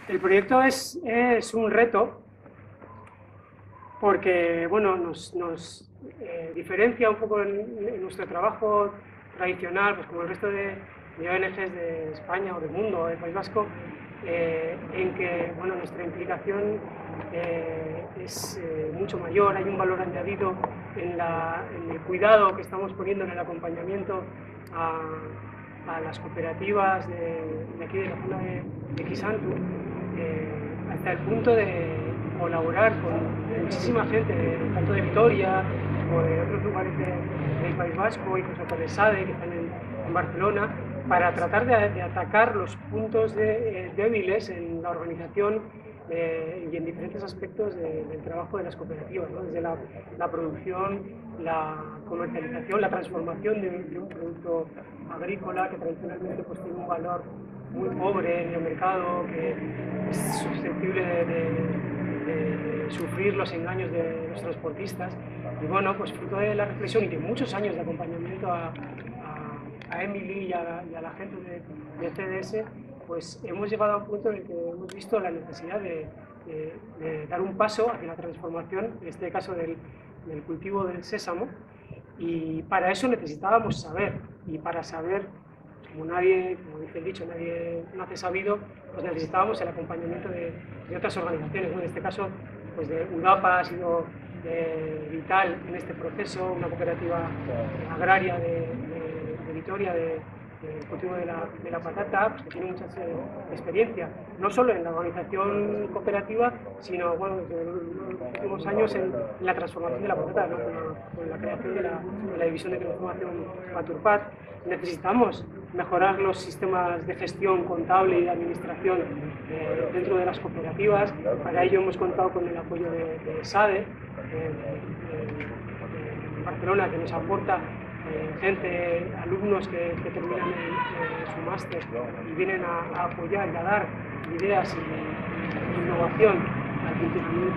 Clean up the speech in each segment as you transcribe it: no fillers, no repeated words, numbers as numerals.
El proyecto es un reto porque bueno, nos diferencia un poco en nuestro trabajo tradicional, pues como el resto de ONGs de España o del mundo o del País Vasco, en que bueno, nuestra implicación es mucho mayor, hay un valor añadido en el cuidado que estamos poniendo en el acompañamiento a las cooperativas de aquí de la zona de Kisantu, hasta el punto de colaborar con muchísima gente, tanto de Vitoria como de otros lugares del País Vasco, incluso con el SADE, que están en Barcelona, para tratar de atacar los puntos débiles en la organización y en diferentes aspectos del trabajo de las cooperativas, ¿no? Desde la producción, la comercialización, la transformación de un producto agrícola que tradicionalmente pues, tiene un valor muy pobre en el mercado, que es susceptible de sufrir los engaños de los transportistas. Y bueno, pues fruto de la reflexión y de muchos años de acompañamiento a Emily y a la gente de CDS, pues hemos llegado a un punto en el que hemos visto la necesidad de dar un paso hacia la transformación, en este caso del cultivo del sésamo, y para eso necesitábamos saber, y para saber, como nadie, como dice el dicho, nadie nace sabido, pues necesitábamos el acompañamiento de otras organizaciones. Bueno, en este caso, pues de UDAPA ha sido vital en este proceso, una cooperativa agraria de Vitoria, del cultivo de la patata, pues que tiene mucha experiencia, no solo en la organización cooperativa, sino bueno, desde los últimos años en la transformación de la patata, ¿no? con la creación de la división de transformación Maturpat. Necesitamos mejorar los sistemas de gestión contable y de administración dentro de las cooperativas. Para ello hemos contado con el apoyo de SADE en Barcelona, que nos aporta gente, alumnos que terminan su máster y vienen a apoyar y a dar ideas y innovación al funcionamiento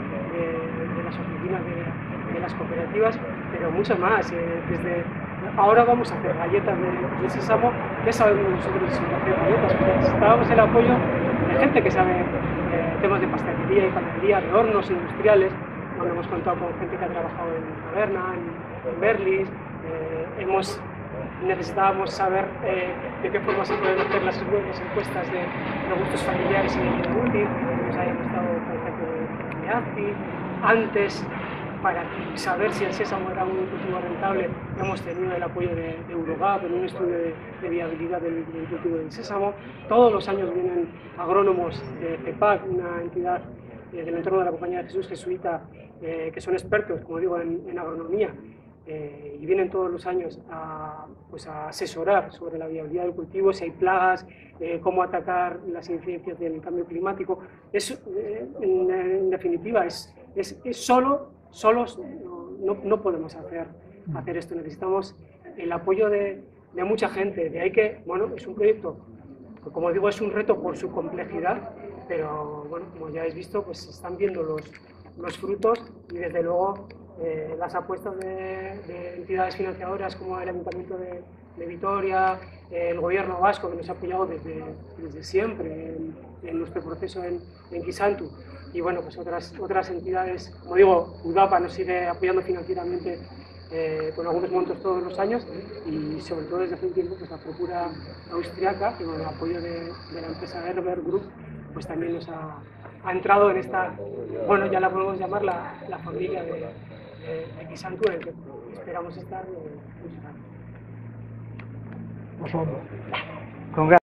de las oficinas de las cooperativas, pero mucho más. Desde ahora vamos a hacer galletas de sésamo. Ya sabemos nosotros si hacer galletas, pero necesitábamos el apoyo de gente que sabe temas de pastelería y panadería, de hornos industriales. Bueno, hemos contado con gente que ha trabajado en Taberna, en Berlis. Necesitábamos saber de qué forma se pueden hacer las encuestas de gustos familiares en el útil. Nos habíamos estado con gente de ACI. Antes, para saber si el sésamo era un cultivo rentable, hemos tenido el apoyo de Eurogap en un estudio de viabilidad del cultivo del sésamo. Todos los años vienen agrónomos de CEPAC, una entidad del entorno de la Compañía de Jesús jesuita, que son expertos, como digo, en agronomía, y vienen todos los años a asesorar sobre la viabilidad del cultivo, si hay plagas, cómo atacar las incidencias del cambio climático. En definitiva, solos no podemos hacer esto. Necesitamos el apoyo de mucha gente. De ahí que, bueno, es un proyecto que, como digo, es un reto por su complejidad, pero bueno, como ya habéis visto, pues se están viendo los frutos y desde luego las apuestas de entidades financiadoras como el Ayuntamiento de Vitoria, el Gobierno vasco, que nos ha apoyado desde siempre en nuestro proceso en Kisantu, y bueno, pues otras entidades, como digo, UDAPA nos sigue apoyando financieramente con algunos montos todos los años, y sobre todo desde hace un tiempo pues la Procura austriaca, que con el apoyo de la empresa Herbert Group, pues también nos ha entrado en esta, bueno, ya la podemos llamar la familia de Kisantu, en el que esperamos estar muchos años.